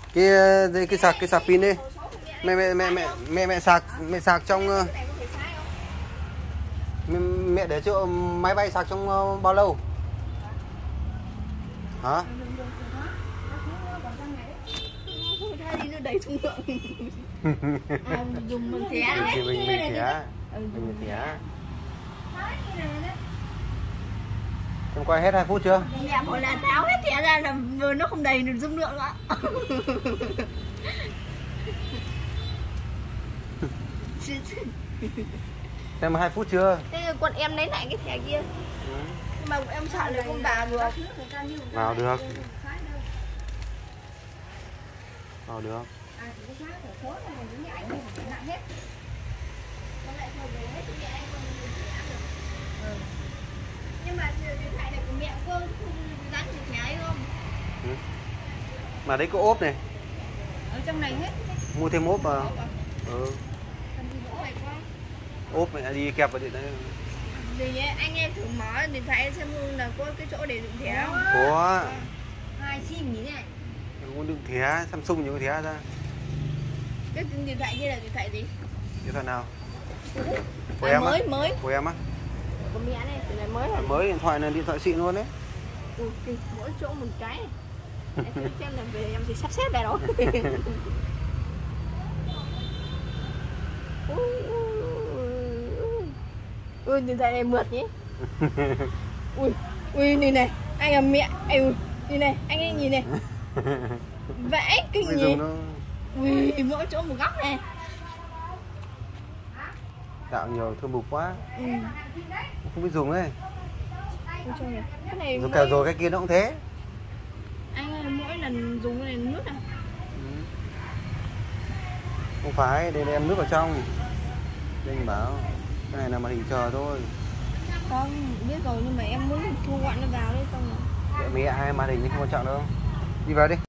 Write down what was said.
Cái sạc pin đi. Mẹ sạc trong mẹ để chỗ máy bay sạc trong bao lâu? Hả? Nó đầy dung lượng. Dùng bằng thẻ đấy. Thì mình thẻ. Mình thẻ. Em quay hết 2 phút chưa? Mẹ bảo là tháo hết thẻ ra là vừa nó không đầy được dung lượng nữa. Xem 2 phút chưa? Thế còn em lấy lại cái thẻ kia. Nhưng mà em sợ là không vào được. Vào được. Vào được. Nhưng mà điện thoại này của mẹ cô dán chữ thẻ ấy không? Mà đấy có ốp này. Ở trong này hết. Mua thêm ốp vào. Ốp này đi kẹp vào điện đấy. Vì nhé, anh em thử mở điện thoại xem là có cái chỗ để đựng thẻ không? Có. 2 sim nhỉ này. Muốn đựng thẻ, Samsung những cái thẻ ra. Cái điện thoại kia là điện thoại gì? Điện thoại nào? Của em mới á? mới. Của em á? Của mẹ này, điện thoại mới hả? Mới, điện thoại này điện thoại xịn luôn đấy. Mỗi chỗ một cái. Em xem là về em thì sắp xếp lại đó. Ui, điện thoại này mượt nhỉ. Ui này này, anh là mẹ, ui, nhìn này, anh ấy nhìn này. Vẽ kinh nhỉ. Ui, mỗi chỗ một góc này. Tạo nhiều thơm bục quá. Không biết dùng ấy. Cái này Dùng cả rồi cái kia nó cũng thế. Anh ơi, mỗi lần dùng cái này nước à? Không phải, đây là em nước vào trong. Đây anh bảo cái này là màn hình chờ thôi. Không, biết rồi nhưng mà em muốn thu gọn nó vào đấy xong rồi. Mẹ hai màn hình thì không quan trọng đâu. Đi vào đi.